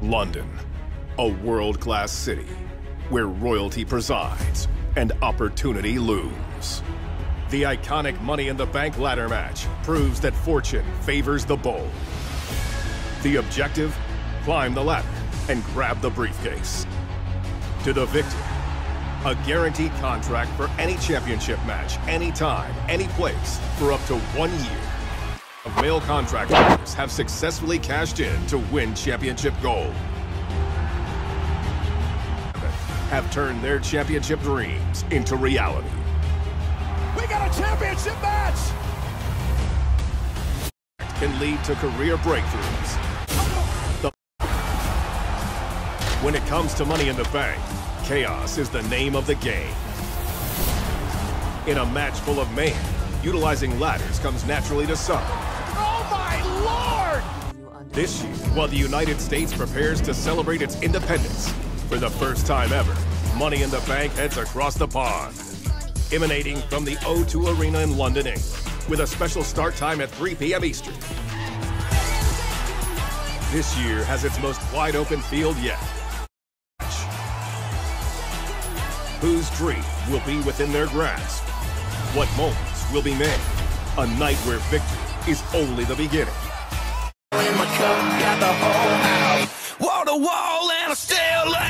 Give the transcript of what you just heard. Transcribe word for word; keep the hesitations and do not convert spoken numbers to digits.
London, a world-class city where royalty presides and opportunity looms. The iconic Money in the Bank ladder match proves that fortune favors the bold. The objective? Climb the ladder and grab the briefcase. To the victor, a guaranteed contract for any championship match, anytime, any place, for up to one year. Male contract holders have successfully cashed in to win championship gold. Have turned their championship dreams into reality. We got a championship match! Can lead to career breakthroughs. The when it comes to Money in the Bank, chaos is the name of the game. In a match full of mayhem, utilizing ladders comes naturally to some. Oh my Lord! This year, while the United States prepares to celebrate its independence, for the first time ever, Money in the Bank heads across the pond. Emanating from the O two Arena in London, England, with a special start time at three p m Eastern. This year has its most wide-open field yet. Whose dream will be within their grasp? What moments will be made? A night where victory is only the beginning. Wall to wall and I still